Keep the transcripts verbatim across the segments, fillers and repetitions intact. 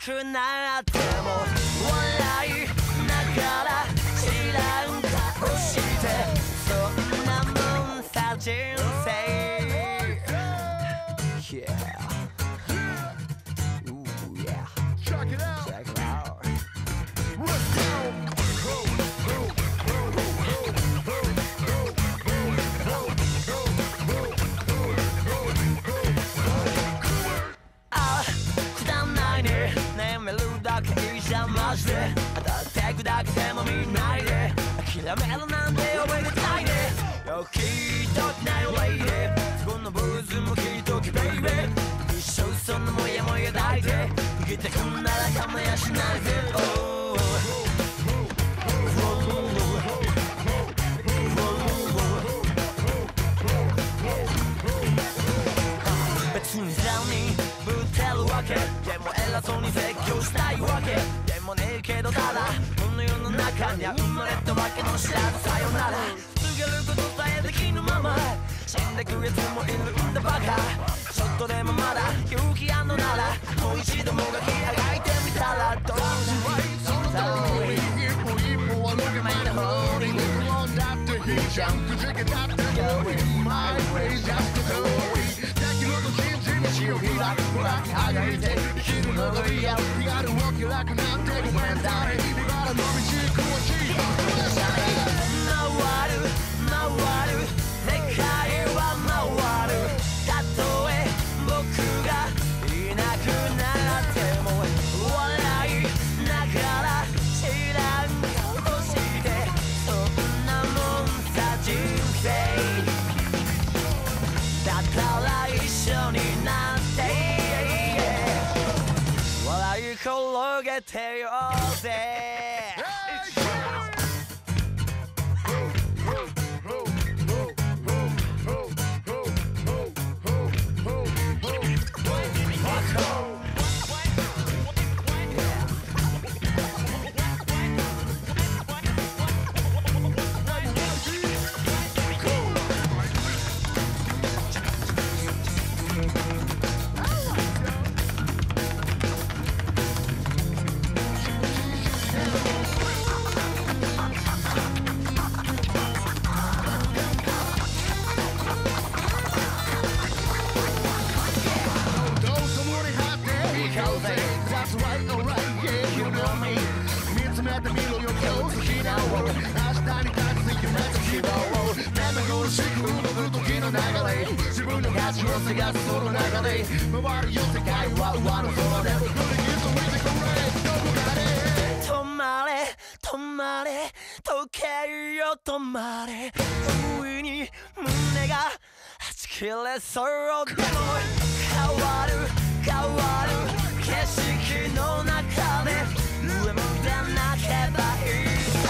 くなっても笑いながら知らん顔してそんなもんさ人生 Yeah Ooh yeah Check it out Check it out Let's goマジで当たって砕けても見ないで諦めるなんて覚えてないでよ聞いときなよレイデーそこのブーズも聞いときベイベー一生そのモヤモヤ抱いて生きてくんならかまやしないで、oh別にさにぶってるわけでも偉そうに説教したいわけでもねえけどただこの世の中には生まれたわけの知らずさよなら告げることさえできぬまま死んでくやつもいるんだバカちょっとでもまだ勇気あんのならもう一度もがきあがいてみたらどうその通り一歩一歩はロケマンの方に転んだっていいじゃんくじけたって Going my way just the story道を開くほらあがいて生きるのがリアル気軽を気楽なんてごめんだね今からの道詳しい回る回る世界は回るたとえ僕がいなくなっても笑いながら知らん顔してそんなもんさ人生だったら一緒になって笑い転げてようぜ自分の価値を探すその中で回るよ世界は上の空で止まれ止まれ時計よ止まれ不意に胸がはち切れそうでも変わる変わる景色の中で上向いてなけばいいさ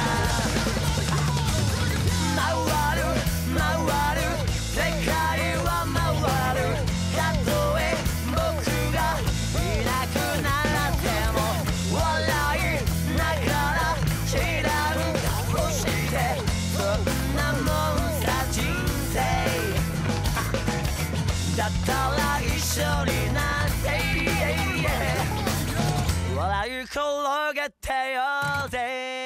回る回る世界は回るたとえ僕がいなくなっても笑いながら知らん顔してそんなもんさ人生だったら一緒になって笑い転げてようぜ